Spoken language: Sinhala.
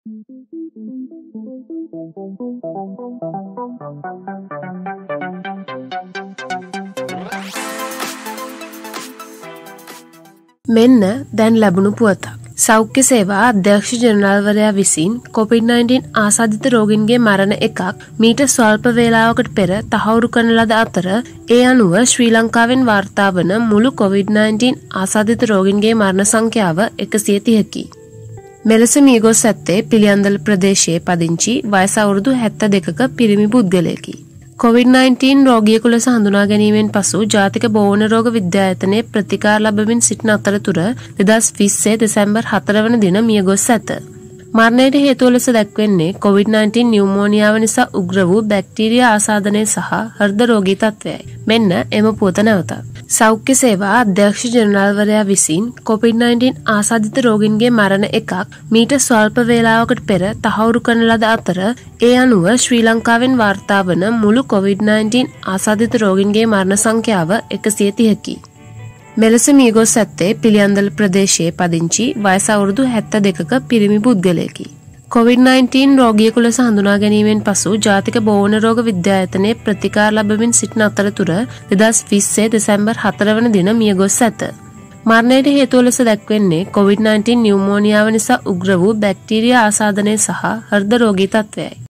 මෙන්න දැන් ලැබුණු පුවතක්. සෞඛ්‍ය සේවා අධ්‍යක්ෂ ජනරාල්වරයා විසින් COVID-19 ආසාදිත රෝගීන්ගේ මරණ එකක් මීට ස්වල්ප වේලාවකට පෙර තහවුරු කරන ලද අතර ඒ අනුව ශ්‍රී ලංකාවෙන් වාර්තා වන මුළු COVID-19 ආසාදිත රෝගීන්ගේ මරණ සංඛ්‍යාව 130කි. මෙලෙස මියගොස් ඇත්තේ පිළියන්දල ප්‍රදේශයේ පදිංචි වයස අවුරුදු 72ක පිරිමි පුද්ගලයෙකි. COVID-19 රෝගියෙකු ලෙස හඳුනා ගැනීමෙන් පසු ජාතික බෝවන රෝග විද්‍යායතනයේ ප්‍රතිකාර ලැබමින් සිටින අතරතුර 2020 දෙසැම්බර් 4 වන දින මියගොස් ඇත. මරණයට හේතුව ලෙස දැක්වෙන්නේ COVID-19 නියුමෝනියාව නිසා උග්‍ර වූ බැක්ටීරියා ආසාදනය සහ හෘද රෝගී තත්ත්වයයි. මෙන්න එම පුවත නැවතත්. සෞඛ්‍ය සේවා අධ්‍යක්ෂ ජනරාල්වරයා විසින් COVID-19 ආසාදිත රෝගීන්ගේ මරණ එකක් මීට ස්වල්ප වේලාවකට පෙර තහවුරු කරන ලද අතර ඒ අනුව ශ්‍රී ලංකාවෙන් වාර්තා වන මුළු COVID-19 ආසාදිත රෝගීන්ගේ මරණ සංඛ්‍යාව 130කි. මෙලෙස මියගොස් ඇත්තේ පිළියන්දල ප්‍රදේශයේ පදිංචි වයස අවුරුදු 72ක පිරිමි පුද්ගලයෙකි. COVID-19 රෝගියෙකු ලෙස හඳුනා ගැනීමෙන් පසු ජාතික බෝවන රෝග විද්‍යායතනයේ ප්‍රතිකාර ලැබමින් සිටින අතරතුර 2020 දෙසැම්බර් 4 වන දින මියගොස් ඇත. මරණයට හේතුව ලෙස දැක්වෙන්නේ COVID-19 නියුමෝනියාව නිසා උග්‍ර වූ බැක්ටීරියා ආසාදනය සහ හෘද රෝගී තත්ත්වයයි.